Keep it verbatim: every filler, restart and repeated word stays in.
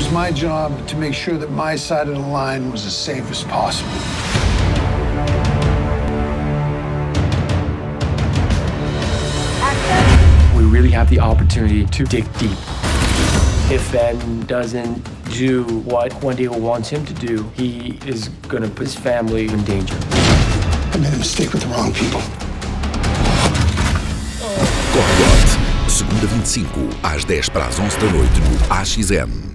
was my job to make sure that my side of the line was as safe as possible. We really have the opportunity to dig deep. If Ben doesn't do what Juan Diego wants him to do, he is going to put his family in danger. I made a mistake with the wrong people. Coyote, segunda vinte e cinco, às dez para as onze da noite no A X N.